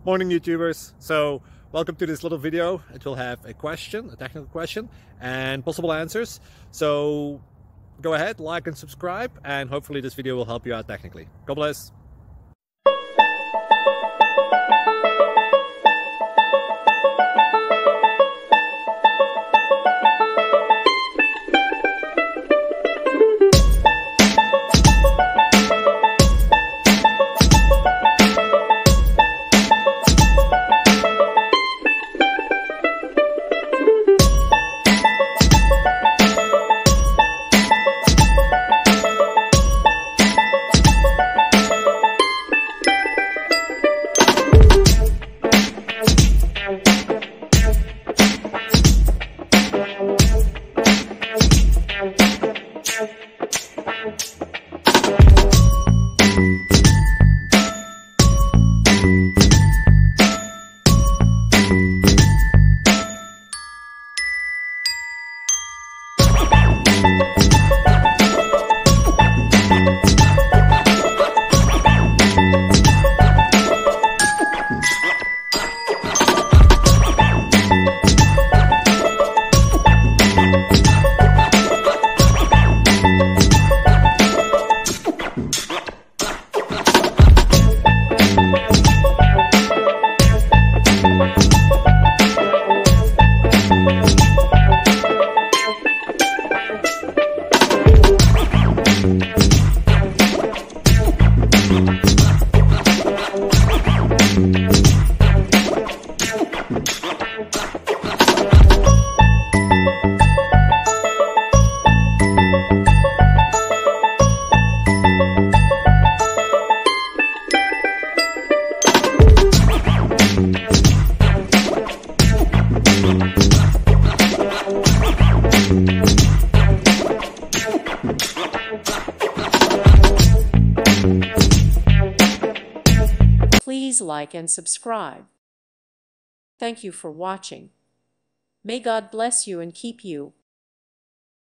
Morning YouTubers. So welcome to this little video. It will have a question, a technical question, and possible answers. So go ahead, like and subscribe, and hopefully this video will help you out technically. God bless. Please like and subscribe. Thank you for watching. May God bless you and keep you.